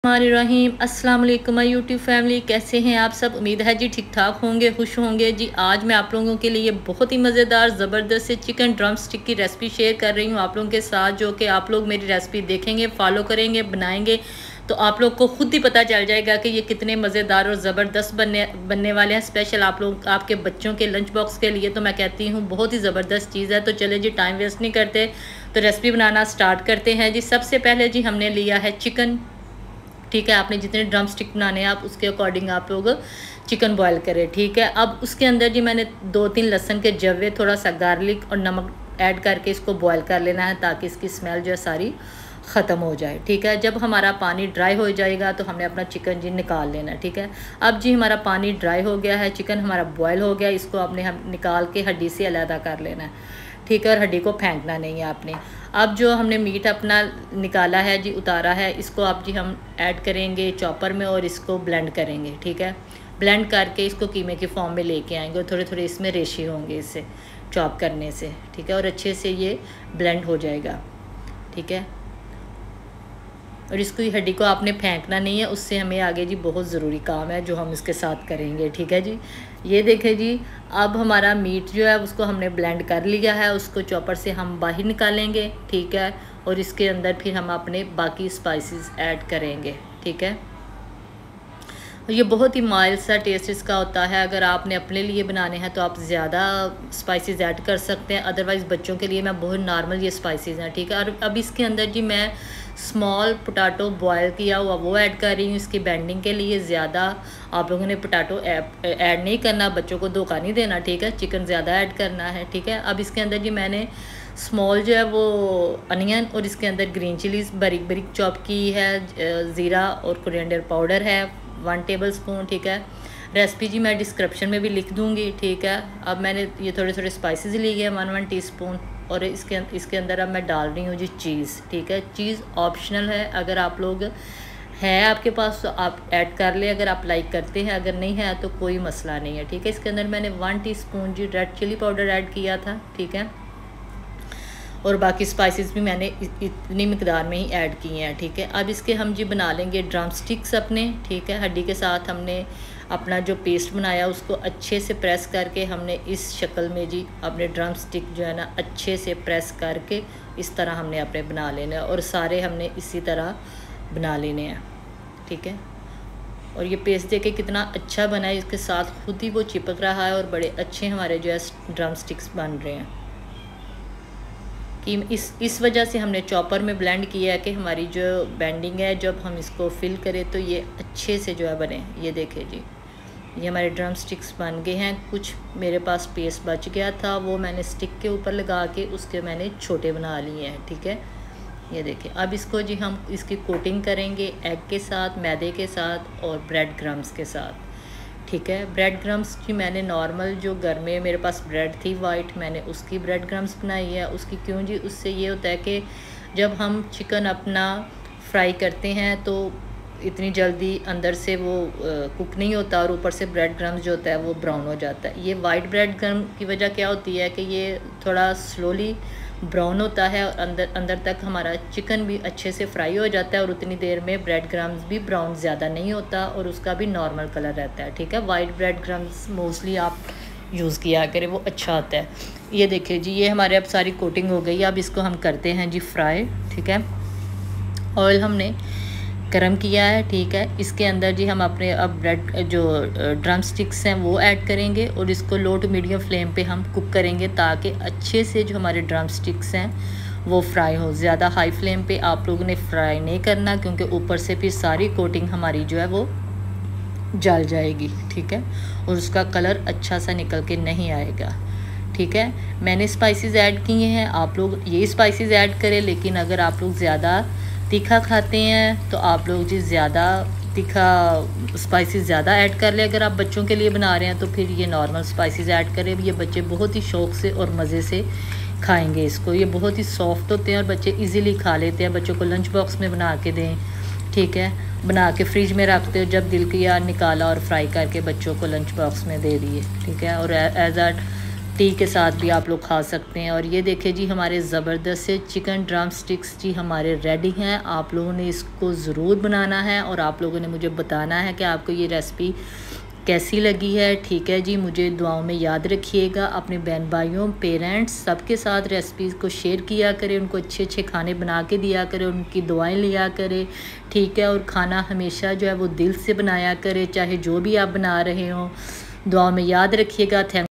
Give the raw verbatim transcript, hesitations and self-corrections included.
रहीम अस्सलाम वालेकुम my YouTube family, कैसे हैं आप सब। उम्मीद है जी ठीक ठाक होंगे, खुश होंगे जी। आज मैं आप लोगों के लिए बहुत ही मज़ेदार ज़बरदस्त से चिकन ड्रम स्टिक की रेसिपी शेयर कर रही हूँ आप लोगों के साथ, जो कि आप लोग मेरी रेसिपी देखेंगे, फॉलो करेंगे, बनाएंगे तो आप लोग को खुद ही पता चल जाएगा कि ये कितने मज़ेदार और ज़बरदस्त बनने बनने वाले हैं। स्पेशल आप लोग आपके बच्चों के लंच बॉक्स के लिए तो मैं कहती हूँ बहुत ही ज़बरदस्त चीज़ है। तो चले जी, टाइम वेस्ट नहीं करते, तो रेसिपी बनाना स्टार्ट करते हैं जी। सबसे पहले जी हमने लिया है चिकन, ठीक है। आपने जितने ड्रम स्टिक बनाने हैं आप उसके अकॉर्डिंग आप लोग चिकन बॉयल करें, ठीक है। अब उसके अंदर जी मैंने दो तीन लहसुन के जवे, थोड़ा सा गार्लिक और नमक ऐड करके इसको बॉयल कर लेना है, ताकि इसकी स्मेल जो है सारी ख़त्म हो जाए, ठीक है। जब हमारा पानी ड्राई हो जाएगा तो हमने अपना चिकन जी निकाल लेना है, ठीक है। अब जी हमारा पानी ड्राई हो गया है, चिकन हमारा बॉयल हो गया, इसको आपने हम निकाल के हड्डी से अलहदा कर लेना है, ठीक है। और हड्डी को फेंकना नहीं है आपने। अब जो हमने मीट अपना निकाला है जी, उतारा है, इसको आप जी हम ऐड करेंगे चॉपर में और इसको ब्लेंड करेंगे, ठीक है। ब्लेंड करके इसको कीमे की फॉर्म में लेके आएंगे और थोड़े थोड़े इसमें रेशे होंगे इससे चॉप करने से, ठीक है। और अच्छे से ये ब्लेंड हो जाएगा, ठीक है। और इसको हड्डी को आपने फेंकना नहीं है, उससे हमें आगे जी बहुत ज़रूरी काम है जो हम इसके साथ करेंगे, ठीक है जी। ये देखें जी, अब हमारा मीट जो है उसको हमने ब्लेंड कर लिया है, उसको चॉपर से हम बाहर निकालेंगे, ठीक है। और इसके अंदर फिर हम अपने बाकी स्पाइसेस ऐड करेंगे, ठीक है। ये बहुत ही माइल्ड सा टेस्ट इसका होता है। अगर आपने अपने लिए बनाने हैं तो आप ज़्यादा स्पाइसेस ऐड कर सकते हैं, अदरवाइज़ बच्चों के लिए मैं बहुत नॉर्मल ये स्पाइसेस हैं, ठीक है। और अब इसके अंदर जी मैं स्मॉल पोटैटो बॉयल किया हुआ वो ऐड कर रही हूँ इसकी बेंडिंग के लिए। ज़्यादा आप लोगों ने पोटैटो ऐड नहीं करना, बच्चों को धोखा नहीं देना, ठीक है। चिकन ज़्यादा ऐड करना है, ठीक है। अब इसके अंदर जी मैंने स्मॉल जो है वो अनियन और इसके अंदर ग्रीन चिलीज़ बारीक बारीक चॉप की है, ज़ीरा और कोरिएंडर पाउडर है वन टेबल स्पून, ठीक है। रेसिपी जी मैं डिस्क्रिप्शन में भी लिख दूँगी, ठीक है। अब मैंने ये थोड़े थोड़े स्पाइसेस लिए हैं वन वन टीस्पून, और इसके इसके अंदर अब मैं डाल रही हूँ जी चीज़, ठीक है। चीज़ ऑप्शनल है, अगर आप लोग है आपके पास तो आप ऐड कर ले, अगर आप लाइक करते हैं, अगर नहीं है तो कोई मसला नहीं है, ठीक है। इसके अंदर मैंने वन टीस्पून जी रेड चिली पाउडर ऐड किया था, ठीक है। और बाकी स्पाइसेस भी मैंने इतनी मिकदार में ही ऐड किए हैं, ठीक है। अब इसके हम जी बना लेंगे ड्रम स्टिक्स अपने, ठीक है। हड्डी के साथ हमने अपना जो पेस्ट बनाया उसको अच्छे से प्रेस करके हमने इस शक्ल में जी अपने ड्रम स्टिक जो है ना अच्छे से प्रेस करके इस तरह हमने अपने बना लेने हैं, और सारे हमने इसी तरह बना लेने हैं, ठीक है। और ये पेस्ट देखे कितना अच्छा बना है, इसके साथ खुद ही वो चिपक रहा है और बड़े अच्छे हमारे जो है ड्रम स्टिक्स बन रहे हैं कि इस इस वजह से हमने चॉपर में ब्लेंड किया है कि हमारी जो बेंडिंग है जब हम इसको फिल करें तो ये अच्छे से जो है बने। ये देखें जी, ये हमारे ड्रम स्टिक्स बन गए हैं। कुछ मेरे पास पेस्ट बच गया था, वो मैंने स्टिक के ऊपर लगा के उसके मैंने छोटे बना लिए हैं, ठीक है। ये देखें, अब इसको जी हम इसकी कोटिंग करेंगे एग के साथ, मैदे के साथ और ब्रेड क्रम्स के साथ, ठीक है। ब्रेड क्रम्स की मैंने नॉर्मल जो घर में मेरे पास ब्रेड थी वाइट, मैंने उसकी ब्रेड क्रम्स बनाई है। उसकी क्यों जी, उससे ये होता है कि जब हम चिकन अपना फ्राई करते हैं तो इतनी जल्दी अंदर से वो कुक नहीं होता, और ऊपर से ब्रेड क्रम्स जो होता है वो ब्राउन हो जाता है। ये वाइट ब्रेड क्रम्स की वजह क्या होती है कि ये थोड़ा स्लोली ब्राउन होता है और अंदर अंदर तक हमारा चिकन भी अच्छे से फ्राई हो जाता है, और उतनी देर में ब्रेड क्रम्स भी ब्राउन ज़्यादा नहीं होता और उसका भी नॉर्मल कलर रहता है, ठीक है। वाइट ब्रेड क्रम्स मोस्टली आप यूज़ किया करें, वो अच्छा होता है। ये देखिए जी, ये हमारे अब सारी कोटिंग हो गई है। अब इसको हम करते हैं जी फ्राई, ठीक है। ऑयल हमने गरम किया है, ठीक है। इसके अंदर जी हम अपने अब ब्रेड जो ड्रम स्टिक्स हैं वो ऐड करेंगे और इसको लो टू मीडियम फ्लेम पे हम कुक करेंगे, ताकि अच्छे से जो हमारे ड्रम स्टिक्स हैं वो फ्राई हो। ज़्यादा हाई फ्लेम पे आप लोगों ने फ्राई नहीं करना, क्योंकि ऊपर से फिर सारी कोटिंग हमारी जो है वो जल जाएगी, ठीक है। और उसका कलर अच्छा सा निकल के नहीं आएगा, ठीक है। मैंने स्पाइसेस ऐड किए हैं, आप लोग ये स्पाइसेस ऐड करें, लेकिन अगर आप लोग ज़्यादा तीखा खाते हैं तो आप लोग जी ज़्यादा तीखा स्पाइसेस ज़्यादा ऐड कर लें। अगर आप बच्चों के लिए बना रहे हैं तो फिर ये नॉर्मल स्पाइसेस ऐड करें। ये बच्चे बहुत ही शौक़ से और मज़े से खाएंगे इसको। ये बहुत ही सॉफ्ट होते हैं और बच्चे इजीली खा लेते हैं। बच्चों को लंच बॉक्स में बना के दें, ठीक है। बना के फ्रिज में रखते हो, जब दिल किया निकाला और फ्राई करके बच्चों को लंच बॉक्स में दे दिए, ठीक है। और एज आ टी के साथ भी आप लोग खा सकते हैं। और ये देखें जी हमारे ज़बरदस्त से चिकन ड्रम स्टिक्स जी हमारे रेडी हैं। आप लोगों ने इसको ज़रूर बनाना है और आप लोगों ने मुझे बताना है कि आपको ये रेसिपी कैसी लगी है। ठीक है जी, मुझे दुआओं में याद रखिएगा। अपने बहन भाइयों, पेरेंट्स सबके साथ रेसिपीज़ को शेयर किया करें, उनको अच्छे अच्छे खाने बना के दिया करें, उनकी दुआएं लिया करें। ठीक है, और खाना हमेशा जो है वो दिल से बनाया करें, चाहे जो भी आप बना रहे हो। दुआओं में याद रखिएगा। थैंक